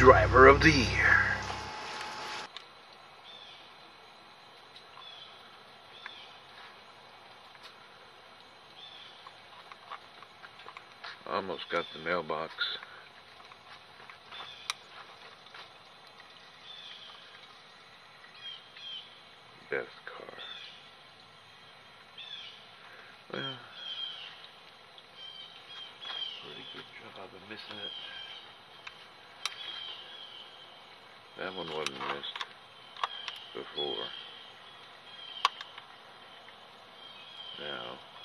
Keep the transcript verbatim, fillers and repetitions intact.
Driver of the Year. Almost got the mailbox. Best car. Well, pretty good job of missing it. That one wasn't missed before. Now